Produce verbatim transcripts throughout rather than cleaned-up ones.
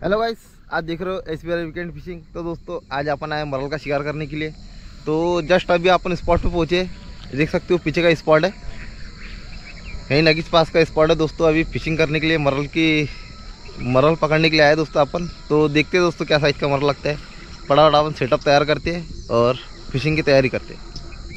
Hello guys, आज देख रहे हो S B R weekend fishing. तो दोस्तों आज अपन आए मरल का शिकार करने के लिए। तो जस्ट अभी अपन स्पॉट पे पहुंचे, देख सकते हो पीछे का स्पॉट है, यहीं नगीच पास का स्पॉट है दोस्तों। अभी फिशिंग करने के लिए मरल की मरल पकड़ने के लिए आए दोस्तों अपन। तो देखते हैं दोस्तों क्या साइज़ का मरल लगता है। फटाफट अपन सेटअप तैयार करते हैं और फिशिंग की तैयारी करते हैं।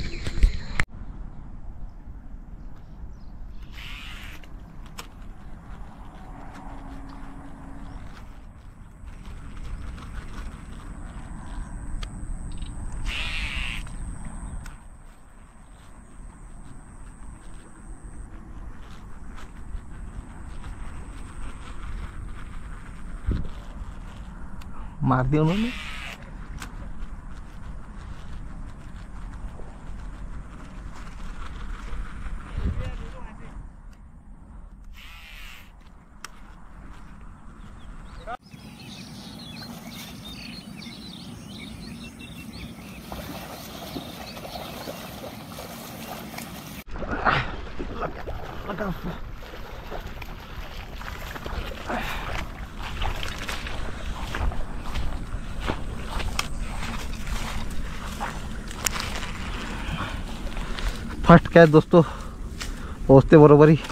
मार दिया उन्होंने। फर्स्ट कैच दोस्तों, पहुँचते बरोबर ही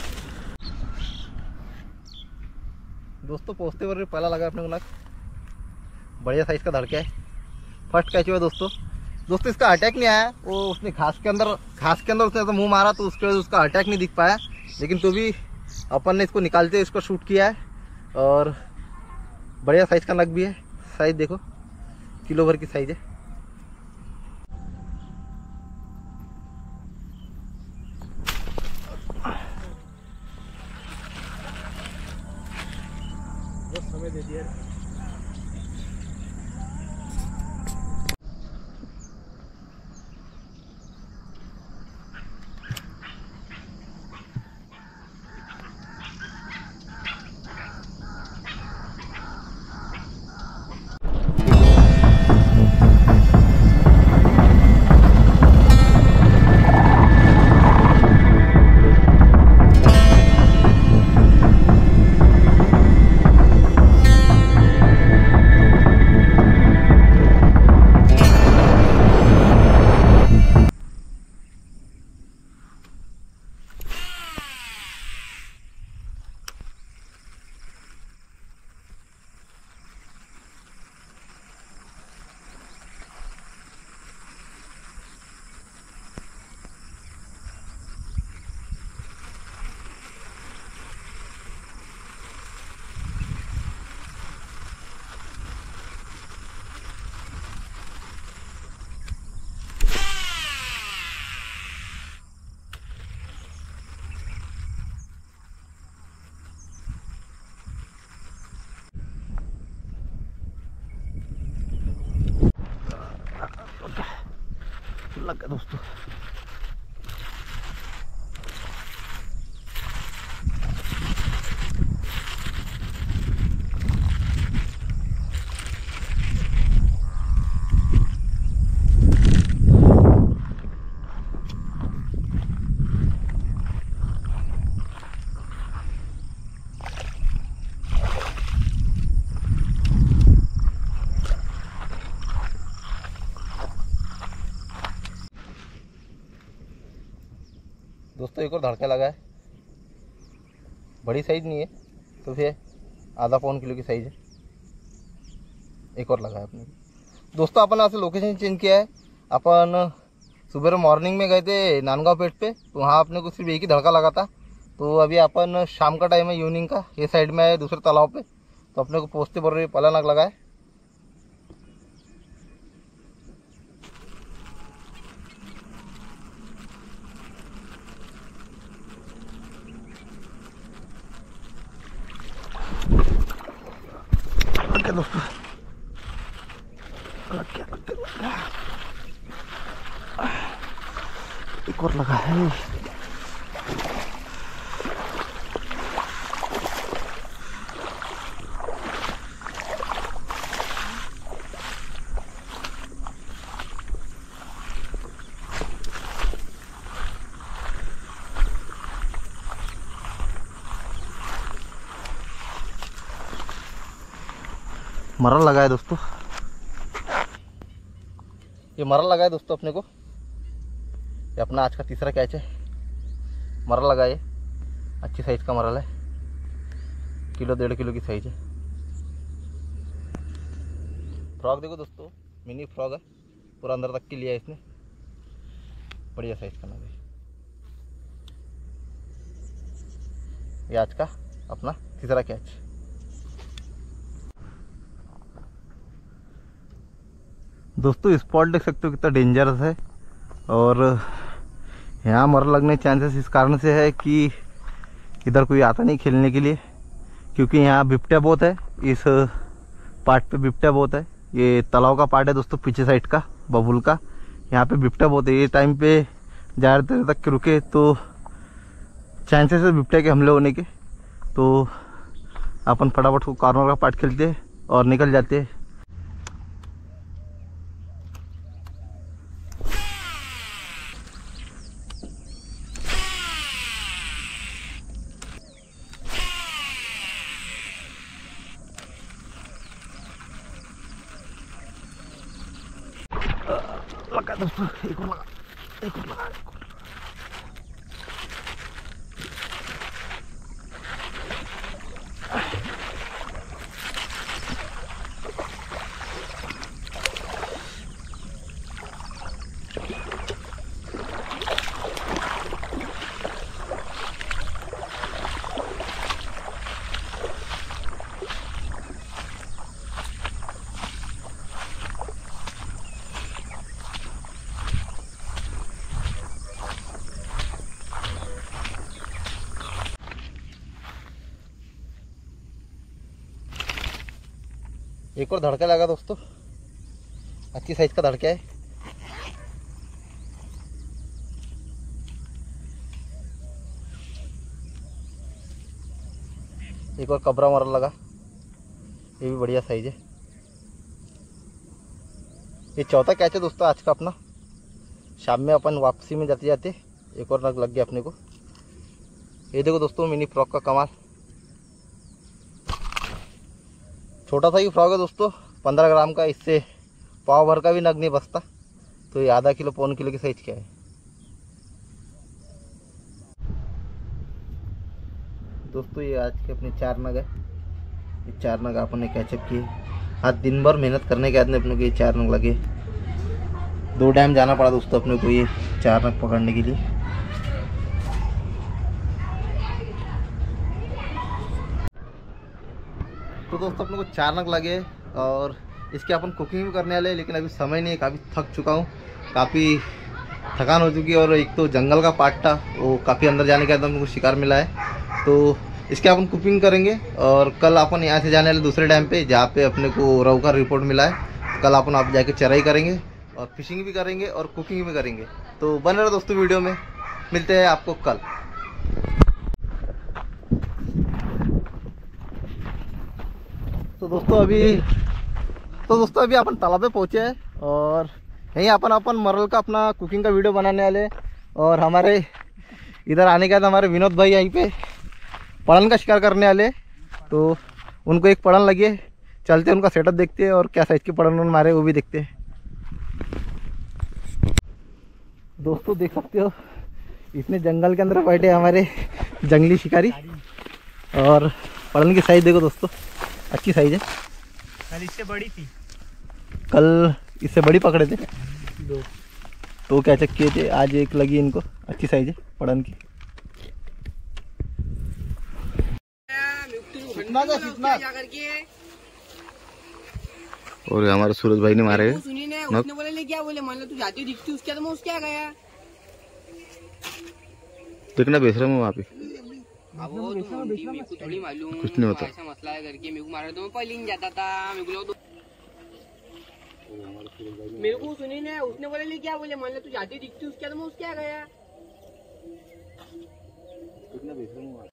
दोस्तों पहुँचते बरोबर पहला लगा अपने को नक। बढ़िया साइज का धड़का है। फर्स्ट कैच हुआ दोस्तों। दोस्तों इसका अटैक नहीं आया, वो उसने घास के अंदर घास के अंदर उसने तो मुंह मारा, तो उसके वजह से उसका अटैक नहीं दिख पाया। लेकिन तो भी अपन ने इसको निकालते हुए इसको शूट किया है और बढ़िया साइज का नक भी है। साइज देखो, किलो भर की साइज है। समय दे दिया। लग गया दोस्तों। दोस्तों एक और धड़का लगा है। बड़ी साइज नहीं है तो फिर आधा पौन किलो की साइज है। एक और लगा है अपने दोस्तों। अपन यहाँ से लोकेशन चेंज किया है। अपन सुबह मॉर्निंग में गए थे नांदगांव पेट पे, तो वहाँ अपने को सिर्फ एक ही धड़का लगा था। तो अभी अपन शाम का टाइम है, इवनिंग का, ये साइड में है दूसरे तालाब पे। तो अपने को पहुँचते बोल रहे पहला नग लगा है। दोस्तों लग गया, लग गया, लग गया। एक और लगा है। मरल लगा है दोस्तों, ये मरल लगा है दोस्तों अपने को। ये अपना आज का तीसरा कैच है, मरल लगा है, अच्छी साइज का मरल है, किलो डेढ़ किलो की साइज है। फ्रॉग देखो दोस्तों, मिनी फ्रॉग है, पूरा अंदर तक के लिया है इसने, बढ़िया साइज का नग है। ये आज का अपना तीसरा कैच। दोस्तों स्पॉट देख सकते हो कितना डेंजरस है, और यहाँ मरल लगने चांसेस इस कारण से है कि इधर कोई आता नहीं खेलने के लिए, क्योंकि यहाँ बिपट्या बहुत है, इस पार्ट पे बिपट्या बहुत है। ये तालाब का पार्ट है दोस्तों, पीछे साइड का बबुल का, यहाँ पे बिपट्या बहुत है। ये टाइम पे ज़्यादा देर तक के रुके तो चांसेस है बिपट्या के हमले होने के, तो अपन फटाफट को कॉर्नर का पार्ट खेलते और निकल जाते। लगा दोस्तों, एक और लगा, एक और लगा, एक और। एक और धड़का लगा दोस्तों, अच्छी साइज का धड़का है। एक और कबरा मरल लगा, ये भी बढ़िया साइज है। ये चौथा कैच है दोस्तों आज का अपना। शाम में अपन वापसी में जाते जाते एक और नग लग गया अपने को। ये देखो दोस्तों मिनी फ्रॉग का कमाल, छोटा सा ही फ्रॉग है दोस्तों, पंद्रह ग्राम का, इससे पाव भर का भी नग नहीं बचता। तो ये आधा किलो पौन किलो की साइज क्या है। दोस्तों ये आज के अपने चार नग है, ये चार नग अपन ने कैचअप किए। आज दिन भर मेहनत करने के बाद में अपने को ये चार नग लगे। दो टाइम जाना पड़ा दोस्तों अपने को ये चार नग पकड़ने के लिए। तो दोस्तों अपने को चार नग लगे और इसके अपन कुकिंग भी करने वाले, लेकिन अभी समय नहीं है, काफ़ी थक चुका हूँ, काफ़ी थकान हो चुकी है। और एक तो जंगल का पार्ट था, वो काफ़ी अंदर जाने के बाद हमको शिकार मिला है, तो इसके अपन कुकिंग करेंगे। और कल अपन यहाँ से जाने वाले दूसरे डैम पे, जहाँ पे अपने को रहू का रिपोर्ट मिला है। कल अपन आप जाके चराई करेंगे और फिशिंग भी करेंगे और कुकिंग भी करेंगे। तो बने रहो दोस्तों वीडियो में, मिलते हैं आपको कल। तो दोस्तों अभी तो दोस्तों अभी अपन तालाब पे पहुँचे हैं और यहीं अपन अपन मरल का अपना कुकिंग का वीडियो बनाने वाले। और हमारे इधर आने के बाद हमारे विनोद भाई यहीं पे पड़न का शिकार करने वाले, तो उनको एक पड़न लगी है, चलते उनका सेटअप देखते हैं और क्या साइज की पड़न उन्होंने मारे वो भी देखते हैं। दोस्तों देख सकते हो इतने जंगल के अंदर बैठे हमारे जंगली शिकारी, और पड़न की साइज देखो दोस्तों, अच्छी साइज है। कल इससे बड़ी थी, कल इससे बड़ी पकड़े थे दो, तो क्या चेक किए थे, आज एक लगी इनको, अच्छी साइज है पड़न की। और हमारे सूरज भाई ने मारे, उसने बोले ले क्या बोले, मान लो तू जाती दिखती उसके तो मैं उसके आ गया। देखना बेच रहा हूँ वहाँ पे, अब वो तो मेरे को थोड़ी मालूम, कुछ नहीं होता, ऐसा मसला है करके मेरे को मारा तो मैं पहले ही जाता था। मेरे को मेरे को सुनी ने उसने बोले ले क्या बोले, मान लो तू जाती दिखती उसके तो मैं उसके आ गया। कितना बेच रहा हूँ।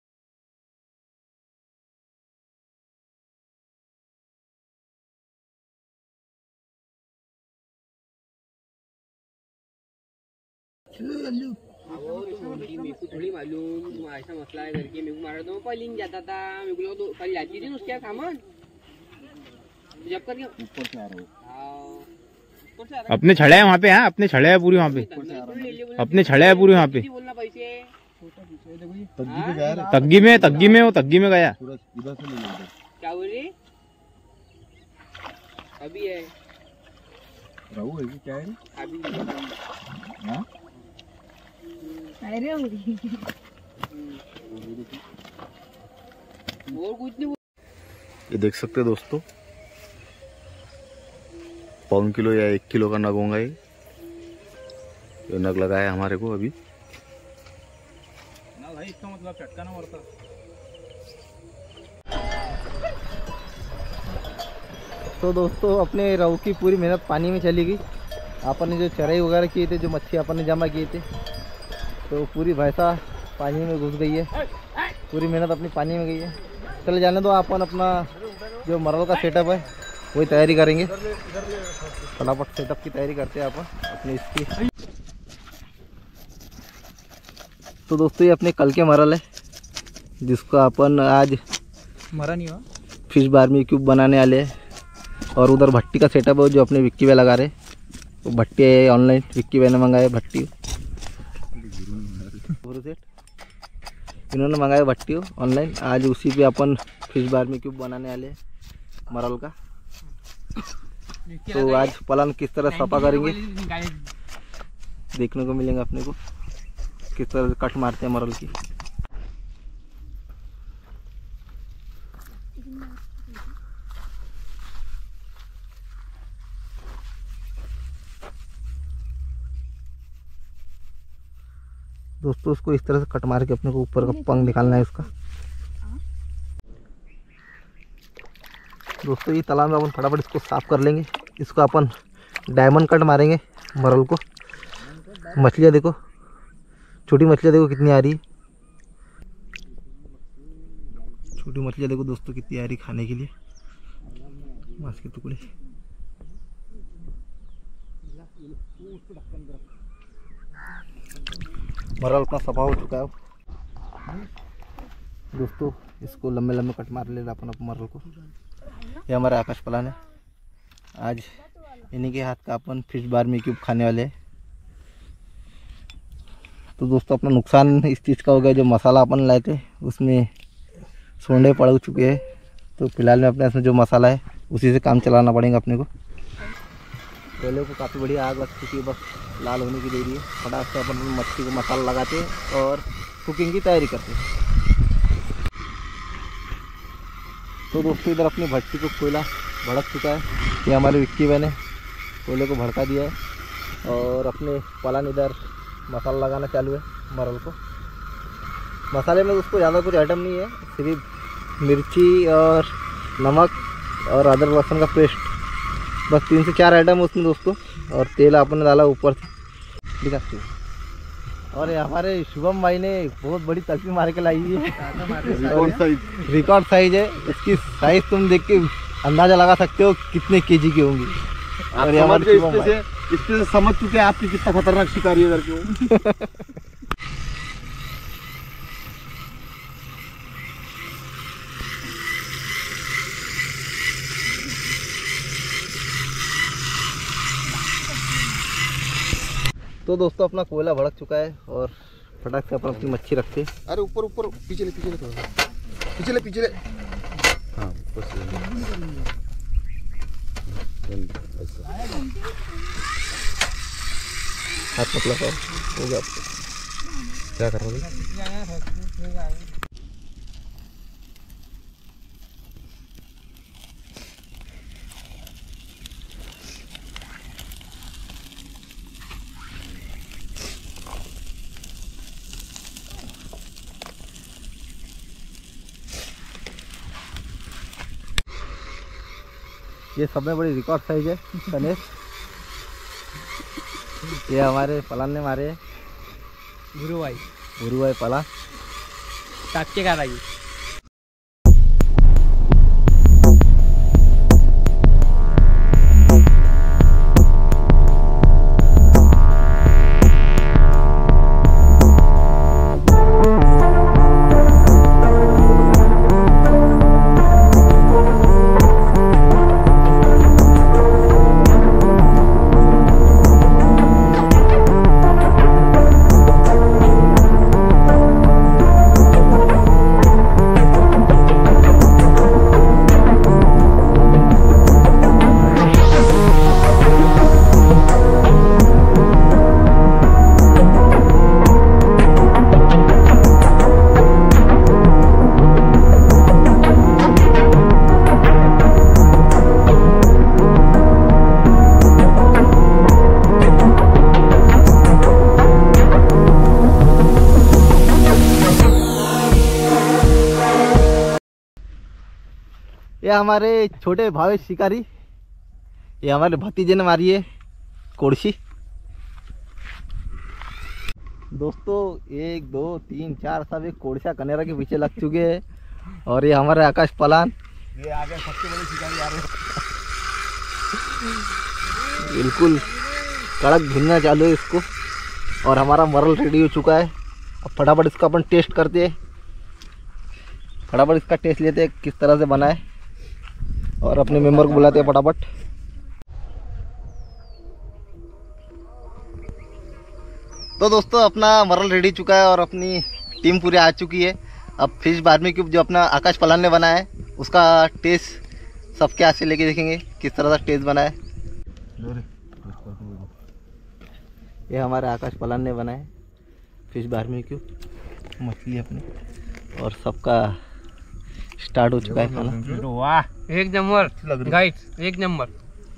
वो तो मेरे को थोड़ी मालूम, ऐसा मसला है करके मेरे को मारा तो मैं पहले ही जाता था। मेरे को तो कल जाती थी उसके सामान। जब कर गया ऊपर से आ रहा हूँ। हाँ, ऊपर से आ रहा अपने छड़े हैं वहाँ पे, हैं अपने छड़े हैं पूरी वहाँ पे, है। अपने छड़े हैं पूरी वहाँ पे। बोलना पैसे तग्गी पे जा रहा है। तग्गी में तग्गी में वो तग्गी में गया। पूरा इधर से ले लेंगे। क्या बोल रही अभी है रहू है कि क्या है? अभी हाँ? अरे और कुछ नहीं। ये देख सकते हैं दोस्तों, पौन किलो या एक किलो का नग होगा ये। ये नग लगाया हमारे को अभी। ना भाई इसका मतलब चटका ना मरता। तो दोस्तों अपने रहू की पूरी मेहनत पानी में चली गई। अपन ने जो चराई वगैरह किए थे, जो मच्छी अपन ने जमा किए थे, तो पूरी भैंसा पानी में घुस गई है। पूरी मेहनत अपनी पानी में गई है। चले जाने दो, अपन अपना जो मरल का सेटअप है वही तैयारी करेंगे। फटाफट सेटअप की तैयारी करते हैं अपन अपनी इसकी। तो दोस्तों ये अपने कल के मरल है, जिसको अपन आज मरा नहीं हुआ। फिश बारबेक्यू बनाने वाले हैं। और उधर भट्टी का सेटअप है जो अपने विक्की भाई लगा रहे। वो तो भट्टी है ऑनलाइन, विक्की भाई ने मंगाया भट्टी। इन्होंने मंगाया भट्टी ऑनलाइन। आज उसी पे अपन फिश बारबेक्यू बनाने वाले हैं मरल का। तो आज पलान किस तरह सफा करेंगे देखने को मिलेंगे अपने को, किस तरह से कट मारते हैं मरल की। दोस्तों उसको इस तरह से कट मार के अपने को ऊपर का पंख निकालना है इसका। दोस्तों ये तालाब में अपन फटाफट इसको साफ कर लेंगे। इसको अपन डायमंड कट मारेंगे मरल को। मछलियाँ देखो, छोटी मछलियाँ देखो कितनी आ रही है। छोटी मछलियाँ देखो दोस्तों कितनी आ रही खाने के लिए, मांस के टुकड़े। मरल अपना सफा हो चुका है दोस्तों। इसको लंबे लंबे कट मार ले रहा अपन अपन मरल को। ये हमारा आकाश पलान है। आज इन्हीं के हाथ का अपन फिश बारबेक्यू खाने वाले हैं। तो दोस्तों अपना नुकसान इस चीज़ का हो गया, जो मसाला अपन लाए थे उसमें सोंडे पड़ चुके हैं। तो फिलहाल में अपने इसमें जो मसाला है उसी से काम चलाना पड़ेगा अपने को। पहले को काफ़ी बढ़िया आग लग चुकी है, बस लाल होने की देरी है। फटाक से अपन मच्छी को मसाला लगाते हैं और कुकिंग की तैयारी करते हैं। तो दोस्तों इधर अपनी भट्टी को कोयला भड़क चुका है। ये हमारे विक्की भाई ने कोयले को भड़का दिया है और अपने पलान इधर मसाला लगाना चालू है मरल को। मसाले में उसको ज़्यादा कुछ आइटम नहीं है, सिर्फ मिर्ची और नमक और अदरक लहसुन का पेस्ट, बस तीन से चार आइटम उसमें दोस्तों। और तेल अपन ने डाला ऊपर से दिखाते। और ये हमारे शुभम भाई ने बहुत बड़ी तलपी मार के लाई है। रिकॉर्ड साइज रिकॉर्ड साइज है। इसकी साइज तुम देख के अंदाजा लगा सकते हो कितने केजी की होंगी। और ये हमारे शुभम भाई इससे समझ चुके हैं आपकी कितना खतरनाक शिकारी है करके वो। तो दोस्तों अपना कोयला भड़क चुका है और फटाक से अपन अपनी मच्छी रखते हैं। अरे ऊपर ऊपर पीछे ले पीछे ले थोड़ा पीछे ले पीछे ले। हाँ हाथ मतलब हो गया। क्या कर रहे हो? ये सब में बड़ी रिकॉर्ड साइज है गणेश। ये हमारे पलान ने मारे हैं, गुरु भाई गुरु भाई पलान टाके का रही। ये हमारे छोटे भावेश शिकारी, ये हमारे भतीजे ने मारी है कोड़सी। दोस्तों एक दो तीन चार सब एक कोड़सा कनेरा के पीछे लग चुके हैं। और ये हमारे आकाश पलान, ये आगे सबसे बड़े शिकारी आ रहे हैं। बिल्कुल कड़क भुनना चालू है इसको। और हमारा मरल रेडी हो चुका है। अब फटाफट इसका अपन टेस्ट करते हैं, फटाफट इसका टेस्ट लेते हैं किस तरह से बना है, और अपने मेंबर को बुलाते हैं फटाफट। तो दोस्तों अपना मरल रेडी चुका है और अपनी टीम पूरी आ चुकी है। अब फिश बारबेक्यू जो अपना आकाश पलान ने बनाया है उसका टेस्ट सबके हाथ से लेके देखेंगे किस तरह का टेस्ट बना है। ये हमारे आकाश पलान ने बनाया है फिश बारबेक्यू मछली अपनी, और सबका स्टार्ट हो चुका है खाना। वाह एक नंबर गाइस, एक नंबर।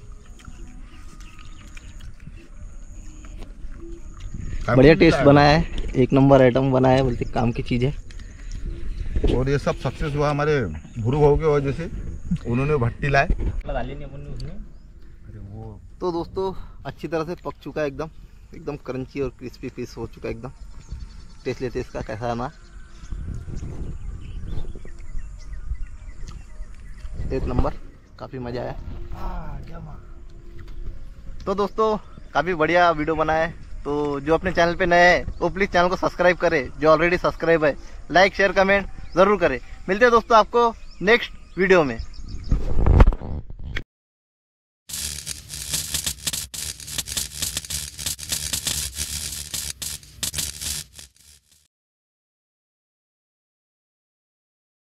बढ़िया टेस्ट बनाया है, एक नंबर आइटम बनाया है, बोलते काम की चीज़ है। और ये सब सक्सेस हुआ हमारे भुरू भाव की वजह से, उन्होंने भट्टी लाए। तो दोस्तों अच्छी तरह से पक चुका है, एकदम एकदम क्रंची और क्रिस्पी पीस हो चुका है एकदम। टेस्ट लेते इसका कैसा आना। एक नंबर, काफ़ी मज़ा आया। तो दोस्तों काफ़ी बढ़िया वीडियो बना है। तो जो अपने चैनल पे नए हैं वो प्लीज़ चैनल को सब्सक्राइब करें, जो ऑलरेडी सब्सक्राइब है लाइक शेयर कमेंट ज़रूर करें। मिलते हैं दोस्तों आपको नेक्स्ट वीडियो में।